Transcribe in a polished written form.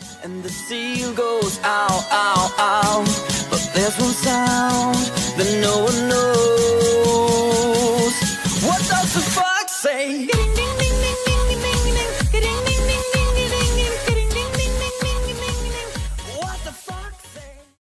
And the seal goes ow, ow, ow. But there's one sound that no one knows.